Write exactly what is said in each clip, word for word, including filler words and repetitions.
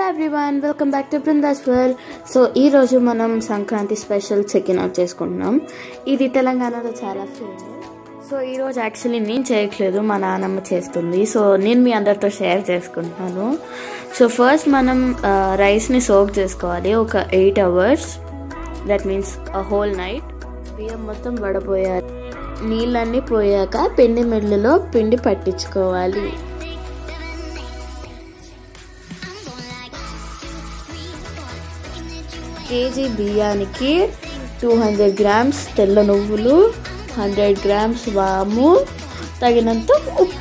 everyone, welcome back to BRUNDA'S world. So ee roju manam sankranthi special chakinalu cheskuntunnam. Idi Telanganalo chaala famous. So ee roju actually nenu cheyakledu ma nanamma chestundi. So nenu mee andartho share cheskuntunnanu. So first manam uh, rice ni soak chesukovali oka eight hours. That means a whole night. Biyam mottham vadapoyali. నీళ్ళన్నీ పోయాక పిండి మిల్లులో పిండి పట్టించుకోవాలి. KG బియ్యానికి two hundred grams తెల్ల నువ్వులు, hundred grams వాము, తగినంత ఉప్పు.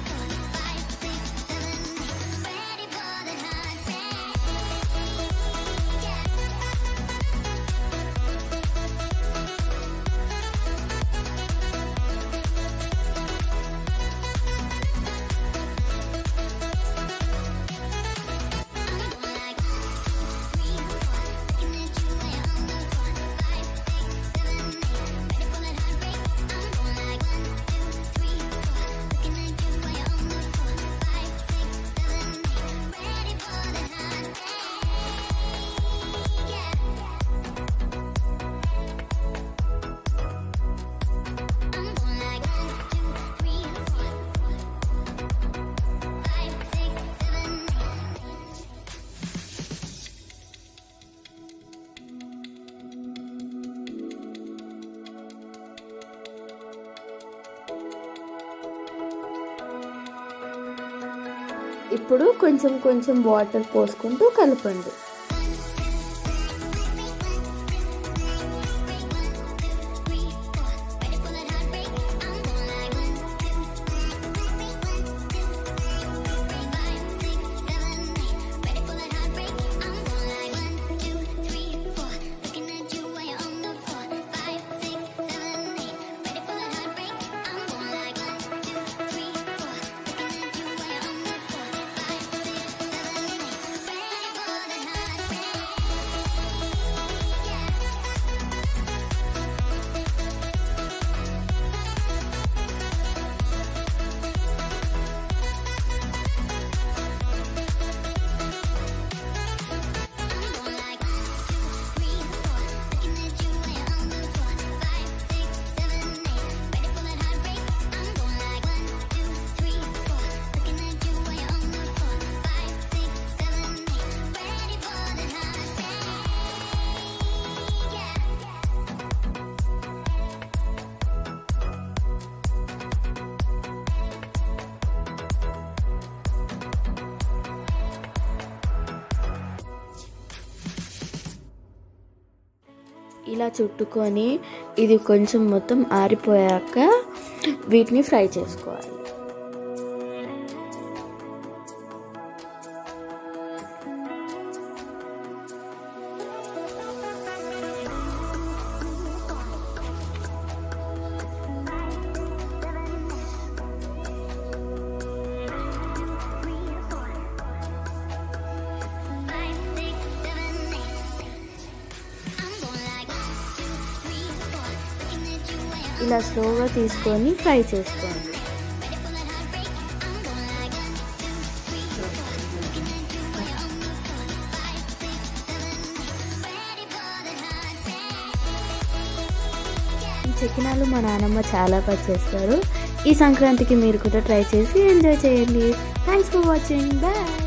ఇప్పుడు కొంచెం కొంచెం వాటర్ పోసుకుంటూ కలపండి. ఇలా చుట్టుకొని ఇది కొంచెం మొత్తం ఆరిపోయాక వీటిని ఫ్రై చేసుకోవాలి. ఇలా స్లోగా తీసుకొని ఫ్రై చేసుకోండి. ఈ చకినాలు మా నానమ్మ చాలా బాగా చేస్తారు. ఈ సంక్రాంతికి మీరు కూడా ట్రై చేసి ఎంజాయ్ చేయండి. Thanks for watching. బాయ్.